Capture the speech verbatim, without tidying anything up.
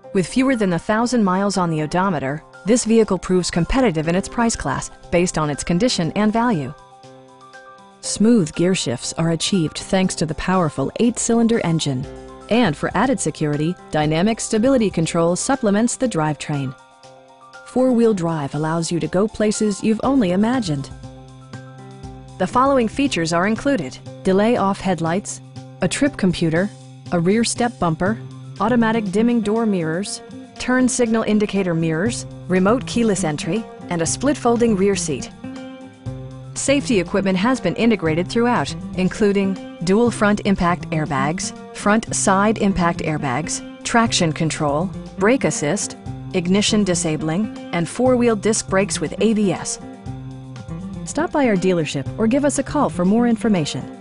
With fewer than a thousand miles on the odometer, this vehicle proves competitive in its price class based on its condition and value. Smooth gear shifts are achieved thanks to the powerful eight-cylinder engine. And for added security, dynamic stability control supplements the drivetrain. Four-wheel drive allows you to go places you've only imagined. The following features are included: delay-off headlights, a trip computer, a rear step bumper, automatic dimming door mirrors, turn signal indicator mirrors, remote keyless entry, and a split folding rear seat. Safety equipment has been integrated throughout, including dual front impact airbags, front side impact airbags, traction control, brake assist, ignition disabling, and four-wheel disc brakes with A B S. Stop by our dealership or give us a call for more information.